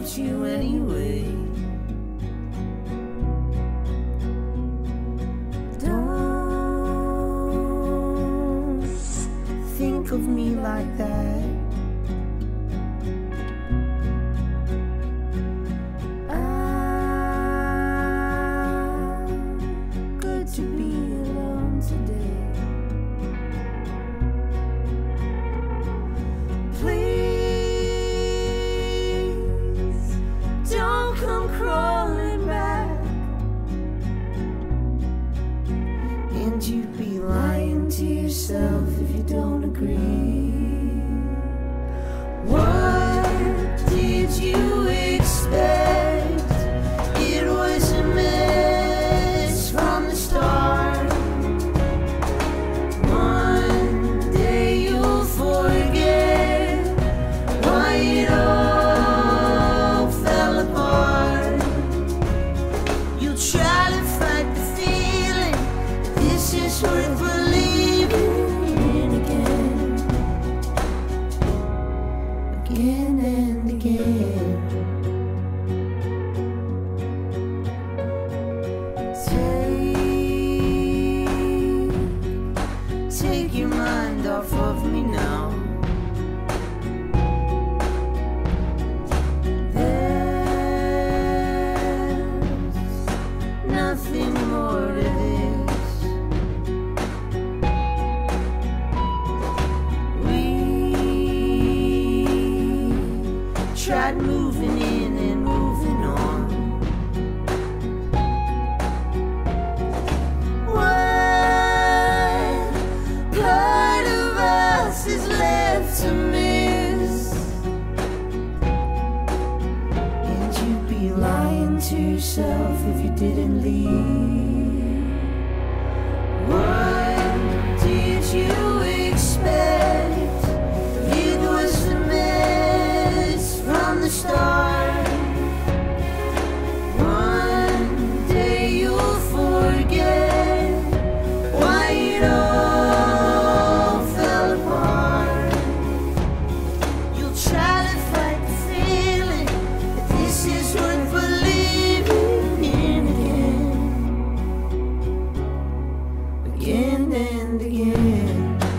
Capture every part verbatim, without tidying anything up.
loved you anyway. Don't think of me like that. I'm good to be alone today. Please don't come crawling back, and you'd be lying to yourself if you don't agree. What did you expect? It was a mess from the start. One day you'll forget why it all fell apart. You'll try to fight the feeling that this is worth believing in again, again and again. Take, take your mind off of me now. There's nothing more to this. We tried moving in and moving on. What part of us is left to miss? And you'd be lying to yourself if you didn't leave. What did you expect? It was a mess from the start. One day you'll forget why it all fell apart. You'll try to fight the feeling that this is worth believing in again, again and again.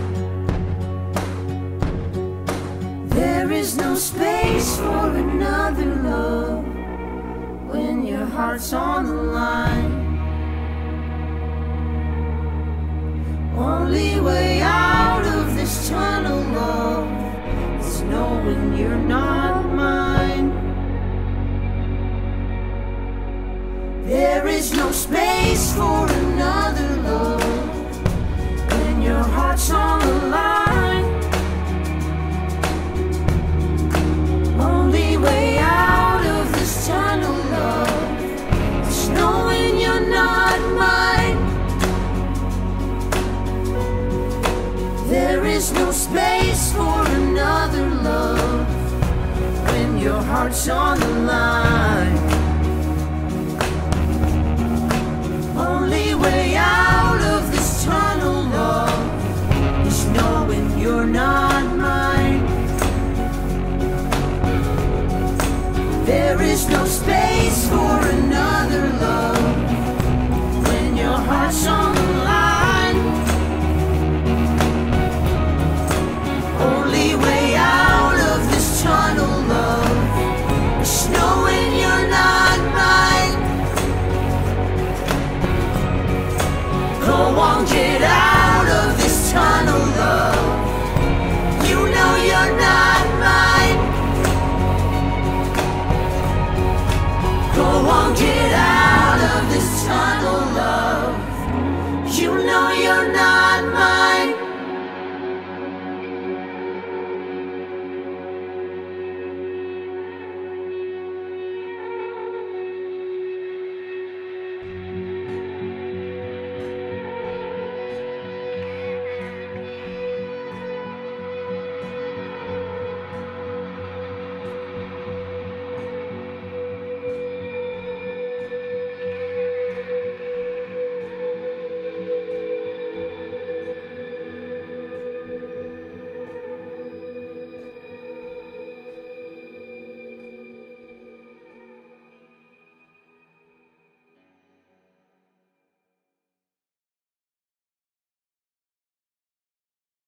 There is no space for another love when your heart's on the line. Only way out of this tunnel, love, is knowing you're not mine. There is no space for another love when your heart's on the line. Only way out of this tunnel, love, is knowing you're not mine. There is no space for another love when your heart's on the line. Only way out of this tunnel, love, is knowing you're not mine. There is no space